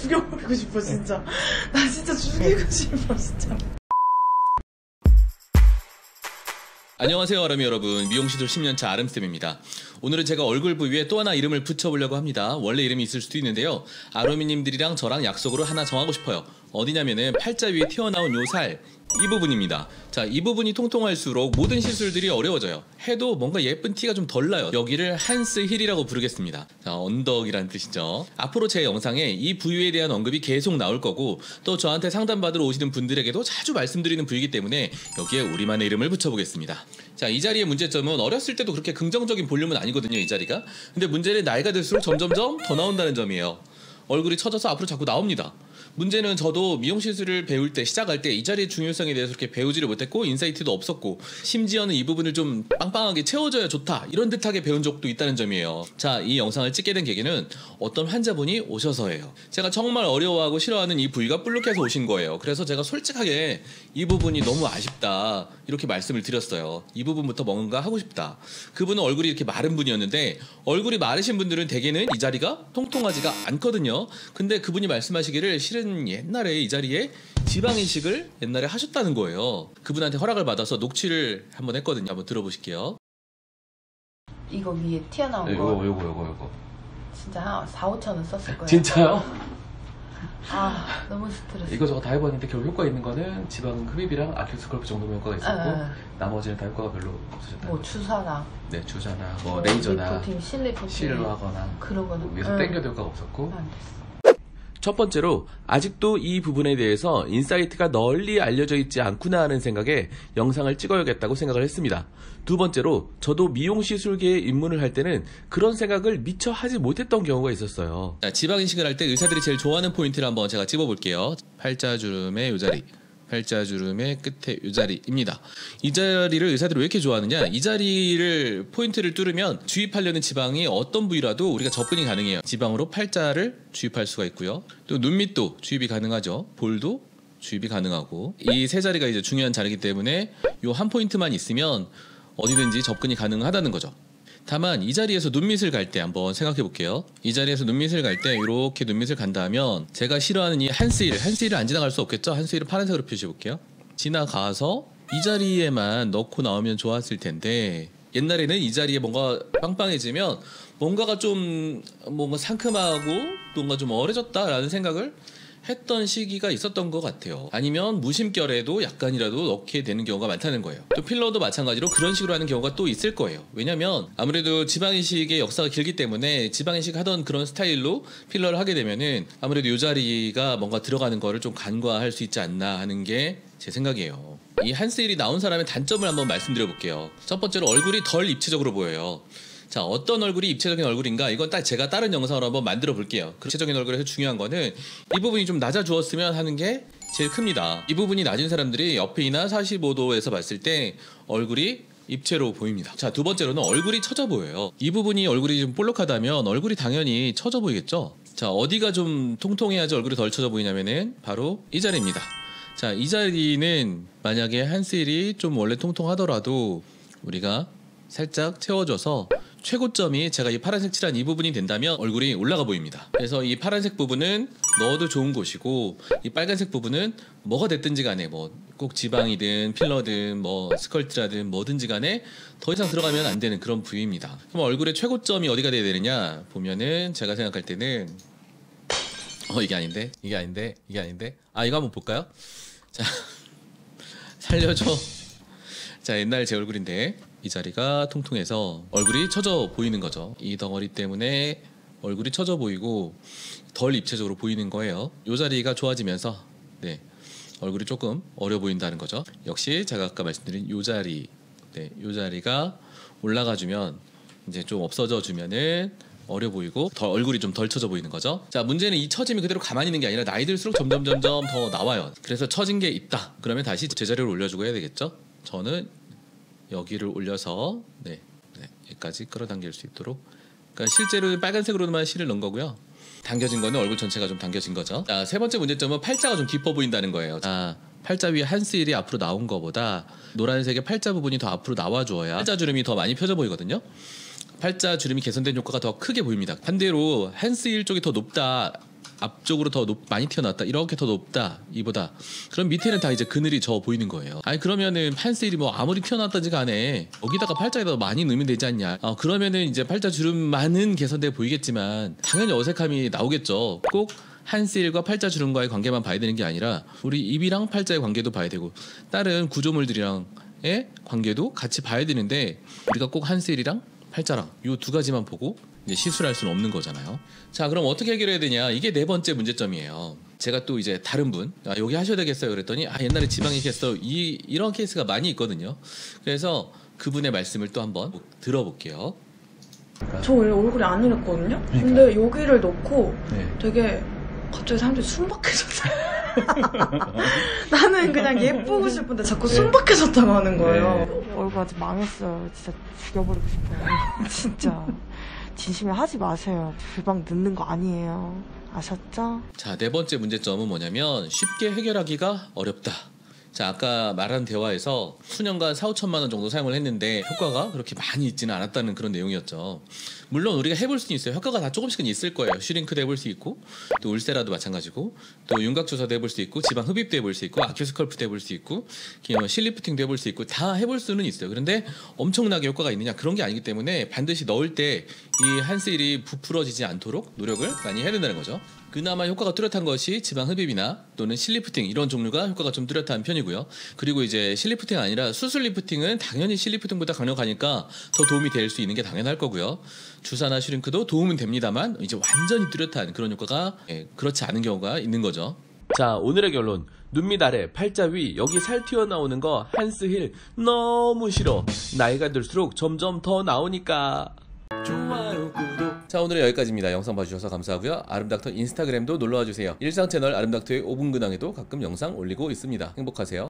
죽여버리고 싶어 진짜. 나 진짜 죽이고 싶어 진짜. 안녕하세요 아름이 여러분, 미용시술 10년차 아름쌤입니다. 오늘은 제가 얼굴 부위에 또 하나 이름을 붙여보려고 합니다. 원래 이름이 있을 수도 있는데요, 아름이님들이랑 저랑 약속으로 하나 정하고 싶어요. 어디냐면은 팔자 위에 튀어나온 요 살, 이 부분입니다. 자, 이 부분이 통통할수록 모든 시술들이 어려워져요. 해도 뭔가 예쁜 티가 좀 덜 나요. 여기를 한스 힐이라고 부르겠습니다. 자, 언덕이란 뜻이죠. 앞으로 제 영상에 이 부위에 대한 언급이 계속 나올 거고, 또 저한테 상담받으러 오시는 분들에게도 자주 말씀드리는 부위이기 때문에 여기에 우리만의 이름을 붙여보겠습니다. 자, 이 자리의 문제점은 어렸을 때도 그렇게 긍정적인 볼륨은 아니거든요, 이 자리가. 근데 문제는 나이가 들수록 점점점 더 나온다는 점이에요. 얼굴이 처져서 앞으로 자꾸 나옵니다. 문제는 저도 미용시술을 배울 때, 시작할 때 이 자리의 중요성에 대해서 그렇게 배우지를 못했고 인사이트도 없었고, 심지어는 이 부분을 좀 빵빵하게 채워줘야 좋다 이런 듯하게 배운 적도 있다는 점이에요. 자, 이 영상을 찍게 된 계기는 어떤 환자분이 오셔서예요. 제가 정말 어려워하고 싫어하는 이 부위가 볼록해서 오신 거예요. 그래서 제가 솔직하게 이 부분이 너무 아쉽다 이렇게 말씀을 드렸어요. 이 부분부터 뭔가 하고 싶다. 그분은 얼굴이 이렇게 마른 분이었는데, 얼굴이 마르신 분들은 대개는 이 자리가 통통하지가 않거든요. 근데 그분이 말씀하시기를 실은 옛날에 이 자리에 지방 이식을 옛날에 하셨다는 거예요. 그분한테 허락을 받아서 녹취를 한번 했거든요. 한번 들어보실게요. 이거 위에 튀어나온 네, 거 요거 진짜 한 4, 5천 원 썼을 거예요. 진짜요? 아, 너무 스트레스. 이거저거 다 해봤는데 결국 효과 있는 거는 지방 흡입이랑 아큐스컬프 정도면 효과가 있었고, 나머지는 다 효과가 별로 없으셨다. 뭐 주사나 네, 주사나 뭐 레이저나 리프팅, 실리프팅 실로 하거나 그런 거는 위에서 당겨도 효과가 없었고. 안 됐어. 첫 번째로, 아직도 이 부분에 대해서 인사이트가 널리 알려져 있지 않구나 하는 생각에 영상을 찍어야겠다고 생각을 했습니다. 두 번째로, 저도 미용시술계에 입문을 할 때는 그런 생각을 미처 하지 못했던 경우가 있었어요. 자, 지방이식을 할 때 의사들이 제일 좋아하는 포인트를 한번 제가 찝어볼게요. 팔자주름의 요 자리, 팔자주름의 끝에 이 자리입니다. 이 자리를 의사들이 왜 이렇게 좋아하느냐, 이 자리를 포인트를 뚫으면 주입하려는 지방이 어떤 부위라도 우리가 접근이 가능해요. 지방으로 팔자를 주입할 수가 있고요, 또 눈 밑도 주입이 가능하죠. 볼도 주입이 가능하고, 이 세 자리가 이제 중요한 자리이기 때문에 요 한 포인트만 있으면 어디든지 접근이 가능하다는 거죠. 다만 이 자리에서 눈밑을 갈 때 한번 생각해 볼게요. 이 자리에서 눈밑을 갈 때 이렇게 눈밑을 간다면, 제가 싫어하는 이 한스힐을 안 지나갈 수 없겠죠. 한스힐을 파란색으로 표시해 볼게요. 지나가서 이 자리에만 넣고 나오면 좋았을 텐데, 옛날에는 이 자리에 뭔가 빵빵해지면 뭔가가 좀 뭔가 상큼하고 뭔가 좀 어려졌다라는 생각을 했던 시기가 있었던 것 같아요. 아니면 무심결에도 약간이라도 넣게 되는 경우가 많다는 거예요. 또 필러도 마찬가지로 그런 식으로 하는 경우가 또 있을 거예요. 왜냐면 아무래도 지방이식의 역사가 길기 때문에 지방이식 하던 그런 스타일로 필러를 하게 되면은 아무래도 이 자리가 뭔가 들어가는 거를 좀 간과할 수 있지 않나 하는 게 제 생각이에요. 이 한스힐이 나온 사람의 단점을 한번 말씀드려 볼게요. 첫 번째로, 얼굴이 덜 입체적으로 보여요. 자, 어떤 얼굴이 입체적인 얼굴인가, 이건 딱 제가 다른 영상으로 한번 만들어 볼게요. 입체적인 얼굴에서 중요한 거는 이 부분이 좀 낮아주었으면 하는 게 제일 큽니다. 이 부분이 낮은 사람들이 옆이나 45도에서 봤을 때 얼굴이 입체로 보입니다. 자, 두 번째로는 얼굴이 처져 보여요. 이 부분이 얼굴이 좀 볼록하다면 얼굴이 당연히 처져 보이겠죠. 자, 어디가 좀 통통해야지 얼굴이 덜 처져 보이냐면은 바로 이 자리입니다. 자, 이 자리는 만약에 한스힐이 좀 원래 통통하더라도 우리가 살짝 채워줘서 최고점이 제가 이 파란색 칠한 이 부분이 된다면 얼굴이 올라가 보입니다. 그래서 이 파란색 부분은 넣어도 좋은 곳이고, 이 빨간색 부분은 뭐가 됐든지 간에, 뭐 꼭 지방이든 필러든 뭐 스컬트라든 뭐든지 간에 더 이상 들어가면 안 되는 그런 부위입니다. 그럼 얼굴의 최고점이 어디가 돼야 되느냐 보면은, 제가 생각할 때는 이게 아닌데 아, 이거 한번 볼까요? 자, 살려줘. 자, 옛날 제 얼굴인데 이 자리가 통통해서 얼굴이 처져 보이는 거죠. 이 덩어리 때문에 얼굴이 처져 보이고 덜 입체적으로 보이는 거예요. 이 자리가 좋아지면서 네, 얼굴이 조금 어려 보인다는 거죠. 역시 제가 아까 말씀드린 이 자리, 네, 이 자리가 올라가 주면, 이제 좀 없어져 주면은 어려 보이고 얼굴이 좀 덜 처져 보이는 거죠. 자, 문제는 이 처짐이 그대로 가만히 있는 게 아니라 나이 들수록 점점 더 나와요. 그래서 처진 게 있다 그러면 다시 제자리를 올려주고 해야 되겠죠. 저는 여기를 올려서 여기까지 끌어당길 수 있도록, 그러니까 실제로 빨간색으로만 실을 넣은 거고요. 당겨진 거는 얼굴 전체가 좀 당겨진 거죠. 자, 세 번째 문제점은 팔자가 좀 깊어 보인다는 거예요. 자, 팔자 위에 한스힐이 앞으로 나온 거보다 노란색의 팔자 부분이 더 앞으로 나와줘야 팔자주름이 더 많이 펴져 보이거든요. 팔자 주름이 개선된 효과가 더 크게 보입니다. 반대로 한스힐 쪽이 더 높다 앞쪽으로 더 많이 튀어나왔다, 이렇게 더 높다 이보다, 그럼 밑에는 다 이제 그늘이 져 보이는 거예요. 아니 그러면은 판세일이 뭐 아무리 튀어나왔든지 간에 여기다가 팔자에다 많이 넣으면 되지 않냐. 그러면은 이제 팔자 주름만은 개선돼 보이겠지만 당연히 어색함이 나오겠죠. 꼭 한세일과 팔자 주름과의 관계만 봐야 되는 게 아니라 우리 입이랑 팔자의 관계도 봐야 되고 다른 구조물들이랑의 관계도 같이 봐야 되는데, 우리가 꼭 한세일이랑 팔자랑 요 두 가지만 보고 이제 시술할 수는 없는 거잖아요. 자, 그럼 어떻게 해결해야 되냐, 이게 네 번째 문제점이에요. 제가 또 이제 다른 분 여기 하셔야 되겠어요 그랬더니 옛날에 지방이 했어, 이런 케이스가 많이 있거든요. 그래서 그분의 말씀을 또 한번 들어볼게요. 저 원래 얼굴이 안 이랬거든요? 근데 여기를 넣고 되게 갑자기 사람들이 순박해졌어요. 나는 그냥 예쁘고 싶은데 자꾸 순박해졌다고 하는 거예요. 얼굴 아주 망했어요. 진짜 죽여버리고 싶어요. 진짜 진심에 하지 마세요. 불방 넣는 거 아니에요. 아셨죠? 자, 네 번째 문제점은 뭐냐면 쉽게 해결하기가 어렵다. 자, 아까 말한 대화에서 수년간 4,5천만 원 정도 사용을 했는데 효과가 그렇게 많이 있지는 않았다는 그런 내용이었죠. 물론 우리가 해볼 수는 있어요. 효과가 다 조금씩은 있을 거예요. 슈링크도 해볼 수 있고, 또 울세라도 마찬가지고, 또 윤곽주사도 해볼 수 있고, 지방 흡입도 해볼 수 있고, 아큐스컬프도 해볼 수 있고, 실리프팅도 해볼 수 있고, 다 해볼 수는 있어요. 그런데 엄청나게 효과가 있느냐, 그런 게 아니기 때문에 반드시 넣을 때 이 한세일이 부풀어지지 않도록 노력을 많이 해야 된다는 거죠. 그나마 효과가 뚜렷한 것이 지방 흡입이나 또는 실리프팅, 이런 종류가 효과가 좀 뚜렷한 편이고요. 그리고 이제 실리프팅 아니라 수술 리프팅은 당연히 실리프팅보다 강력하니까 더 도움이 될 수 있는 게 당연할 거고요. 주사나 슈링크도 도움은 됩니다만 이제 완전히 뚜렷한 그런 효과가 그렇지 않은 경우가 있는 거죠. 자, 오늘의 결론. 눈 밑 아래, 팔자 위, 여기 살 튀어나오는 거 한스힐 너무 싫어. 나이가 들수록 점점 더 나오니까. 좋아요, 구독. 자, 오늘은 여기까지입니다. 영상 봐주셔서 감사하고요. 아름닥터 인스타그램도 놀러와주세요. 일상 채널 아름닥터의 5분 근황에도 가끔 영상 올리고 있습니다. 행복하세요.